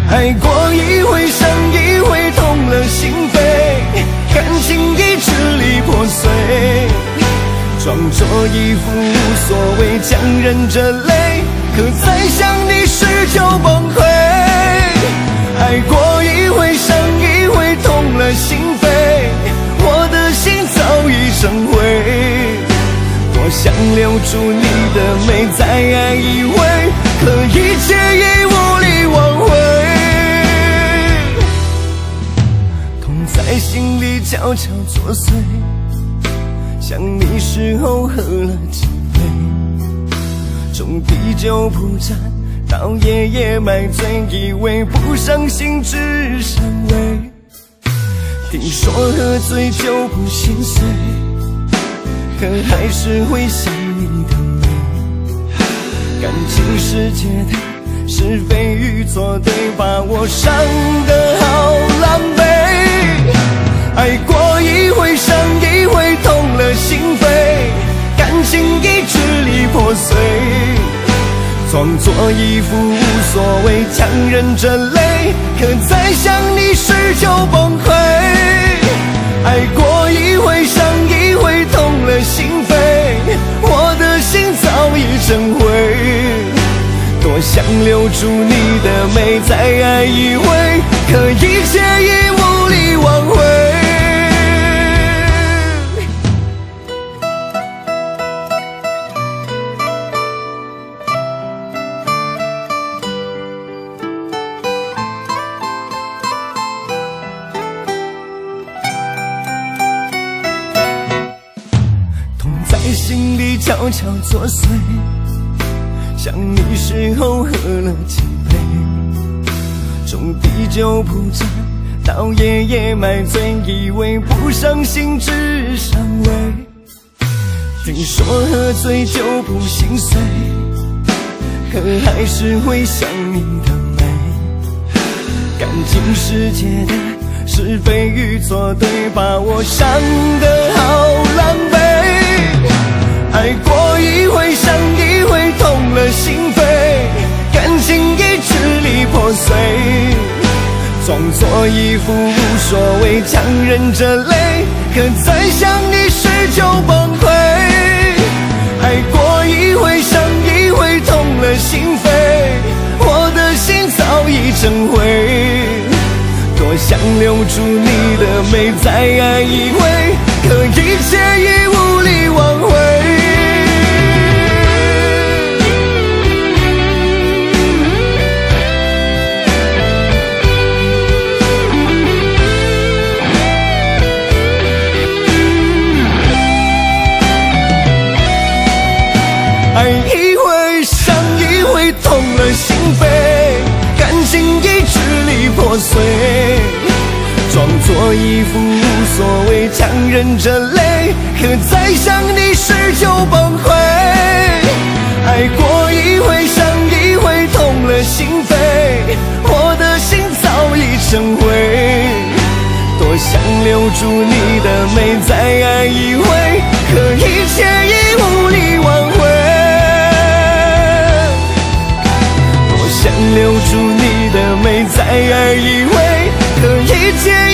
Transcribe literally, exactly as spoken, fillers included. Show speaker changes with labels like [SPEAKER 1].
[SPEAKER 1] 爱过一回伤一回，痛了心扉，感情已支离破碎，装作一副无所谓，强忍着泪，可再想你时就崩溃。爱过一回伤一回，痛了心扉，我的心早已成灰。多想留住你的美，再爱一回，可一切已无力挽回。痛在心里悄悄作祟，想你时候喝了几杯，从滴酒不沾到夜夜买醉，以为不伤心只伤胃。听说喝醉就不心碎，可还是会想你的美。感情世界的是非与错对，把我伤得好狼狈。爱过一回伤一回，痛了心扉，感情已支离破碎，装作一副无所谓，强忍着泪，可再想你时就崩溃。爱过一回伤一回，痛了心扉，我的心早已成灰。多想留住你的美，再爱一回，可一切已无力挽回。心里悄悄作祟，想你时候喝了几杯，从滴酒不沾到夜夜买醉，以为不伤心只伤胃。听说喝醉就不心碎，可还是会想你的美。感情世界的是非与错对，把我伤得好狼狈。爱过一回伤一回，痛了心扉，感情已支离破碎，装作一副无所谓，强忍着泪，可再想你时就崩溃。爱过一回伤一回，痛了心扉，我的心早已成灰。多想留住你的美，再爱一回，可一切已无力挽回。爱一回伤一回，痛了心扉，感情已支离破碎，装作一副无所谓，强忍着泪，可再想你时就崩溃。爱过一回伤一回，痛了心扉，我的心早已成灰。多想留住你的美，再爱一回，可一切已无力挽回。想留住你的美，再爱一回，可一切